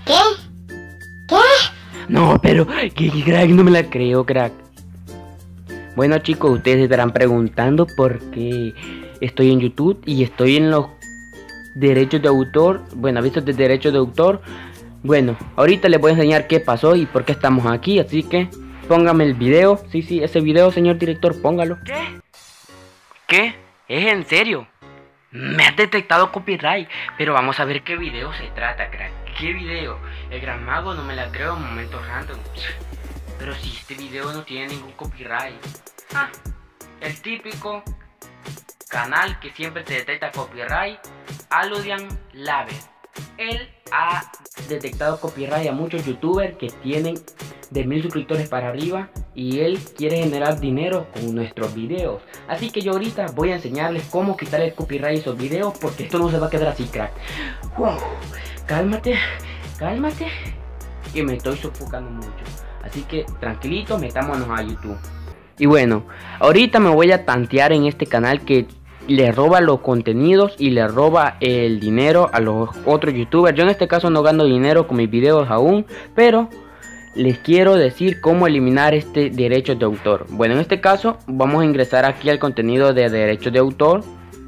¿Qué? ¿Qué? No, pero que crack, no me la creo, crack. Bueno, chicos, ustedes se estarán preguntando por qué estoy en YouTube y estoy en los derechos de autor. Bueno, avisos de derechos de autor. Bueno, ahorita les voy a enseñar qué pasó y por qué estamos aquí, así que póngame el video. Sí, ese video, señor director, póngalo. ¿Qué? ¿Qué? ¿Es en serio? Me has detectado copyright, pero vamos a ver qué video se trata, crack. ¿Qué video? El gran mago, no me la creo, momento random. Pero si este video no tiene ningún copyright. El típico canal que siempre te detecta copyright, Aludian Label. Él ha detectado copyright a muchos youtubers que tienen de 1000 suscriptores para arriba y él quiere generar dinero con nuestros videos. Así que yo ahorita voy a enseñarles cómo quitar el copyright a esos videos, porque esto no se va a quedar así, crack. Wow. Cálmate, que me estoy sofocando mucho. Así que tranquilito, metámonos a YouTube. Y bueno, ahorita me voy a tantear en este canal que le roba los contenidos y le roba el dinero a los otros youtubers. Yo en este caso no gano dinero con mis videos aún, pero les quiero decir cómo eliminar este derecho de autor. Bueno, en este caso vamos a ingresar aquí al contenido de derechos de autor.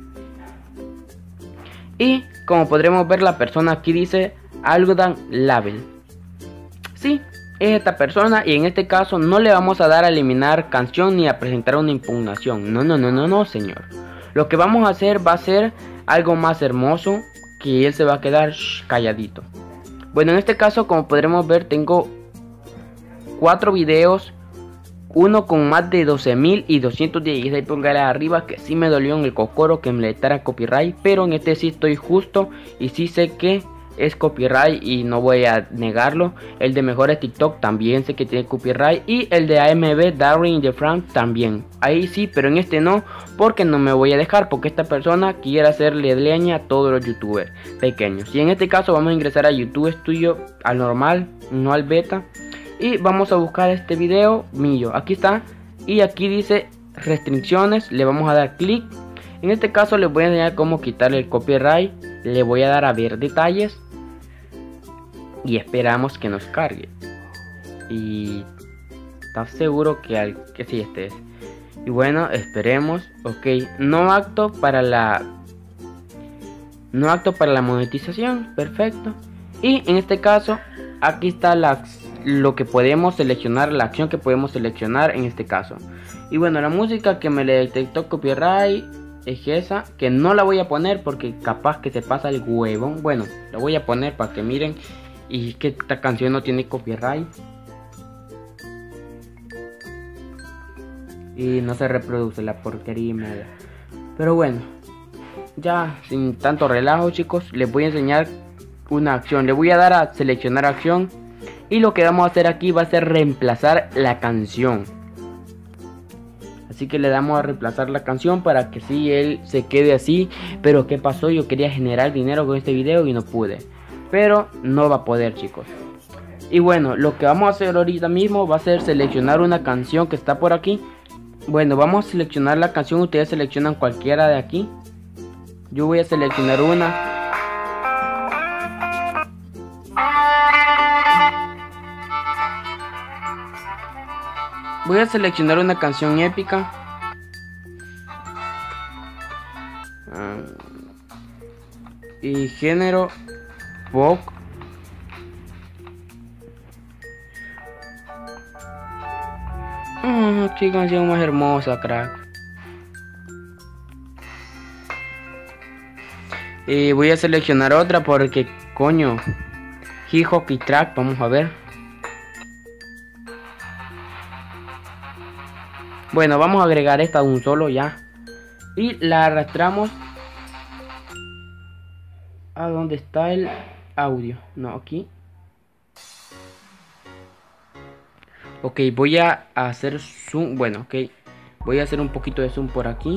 Y como podremos ver, la persona aquí dice Aludian Label. Sí, es esta persona, y en este caso no le vamos a dar a eliminar canción ni a presentar una impugnación. No, señor. Lo que vamos a hacer va a ser algo más hermoso, que él se va a quedar calladito. Bueno, en este caso, como podremos ver, tengo 4 videos. Uno con más de 12.216 pulgadas arriba, que sí me dolió en el cocoro que me le diera copyright. Pero en este sí estoy justo y sí sé que es copyright y no voy a negarlo. El de mejores TikTok también sé que tiene copyright, y el de AMB Darwin de Frank también. Ahí sí, pero en este no, porque no me voy a dejar, porque esta persona quiere hacerle leña a todos los youtubers pequeños. Y en este caso vamos a ingresar a YouTube Studio, al normal, no al beta, y vamos a buscar este video mío. Aquí está, y aquí dice restricciones, le vamos a dar clic. En este caso les voy a enseñar cómo quitarle el copyright. Le voy a dar a ver detalles y esperamos que nos cargue. Y ¿estás seguro que sí, este es? Y bueno, esperemos. Ok, no apto para la monetización. Perfecto. Y en este caso aquí está lo que podemos seleccionar, la acción que podemos seleccionar en este caso. Y bueno, la música que me le detectó copyright es esa, que no la voy a poner porque capaz que se pasa el huevón. Bueno, la voy a poner para que miren, y que esta canción no tiene copyright y no se reproduce la porquería y media. Pero bueno, ya sin tanto relajo, chicos, les voy a enseñar una acción. Le voy a dar a seleccionar acción, y lo que vamos a hacer aquí va a ser reemplazar la canción. Así que le damos a reemplazar la canción para que sí él se quede así. Pero ¿qué pasó? Yo quería generar dinero con este video y no pude. Pero no va a poder, chicos. Y bueno, lo que vamos a hacer ahorita mismo va a ser seleccionar una canción que está por aquí. Bueno, vamos a seleccionar la canción. Ustedes seleccionan cualquiera de aquí. Yo voy a seleccionar una. Voy a seleccionar una canción épica. Y género pop. Qué canción más hermosa, crack. Y voy a seleccionar otra porque, coño, Hip Hockey Track, vamos a ver. Bueno, vamos a agregar esta a un solo ya. Y la arrastramos a donde está el audio. No, aquí. Ok, voy a hacer zoom. Bueno, ok. Voy a hacer un poquito de zoom por aquí.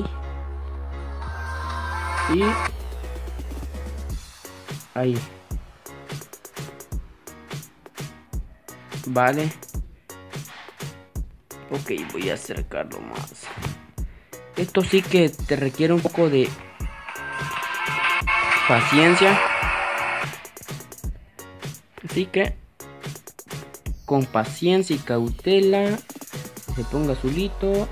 Y ahí. Vale. Ok, voy a acercarlo más. Esto sí que te requiere un poco de paciencia. Así que con paciencia y cautela se ponga azulito.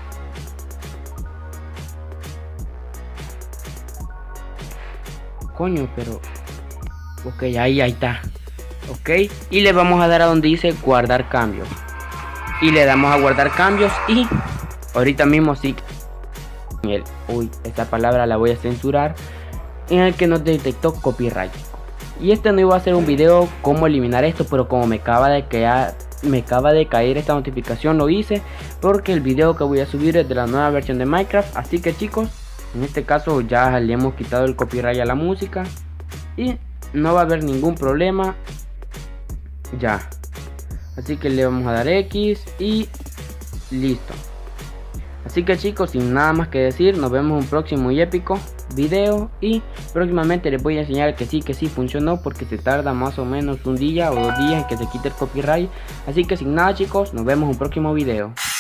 Coño, pero ok, ahí está. Ok, y le vamos a dar a donde dice guardar cambios y le damos a guardar cambios y ahorita mismo sí uy, esta palabra la voy a censurar, en el que nos detectó copyright. Y este no iba a ser un video cómo eliminar esto, pero como me acaba de caer esta notificación, lo hice porque el video que voy a subir es de la nueva versión de Minecraft. Así que chicos, en este caso ya le hemos quitado el copyright a la música y no va a haber ningún problema ya. Así que le vamos a dar X y listo. Así que chicos, sin nada más que decir, nos vemos en un próximo y épico video. Y próximamente les voy a enseñar que sí funcionó, porque se tarda más o menos un día o 2 días en que se quite el copyright. Así que sin nada chicos, nos vemos en un próximo video.